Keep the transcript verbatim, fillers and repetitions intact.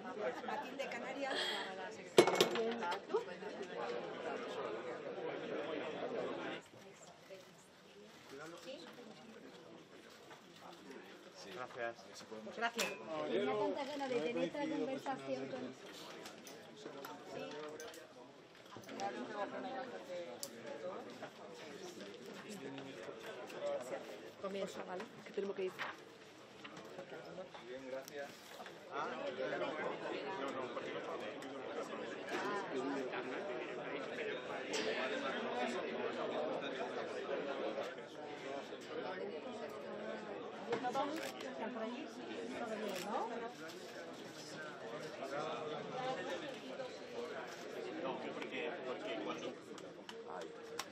Patín de Canarias para la secretaria. Sí. Gracias. Pues gracias. Tenía tanta ganas de tener esta conversación con... Sí. Comienza, ¿vale? Que tenemos que ir. Bien, gracias. Ah, no, no, porque ¿No vamos a estar por allí? Todo bien, ¿no? no, porque, porque cuando... Ay.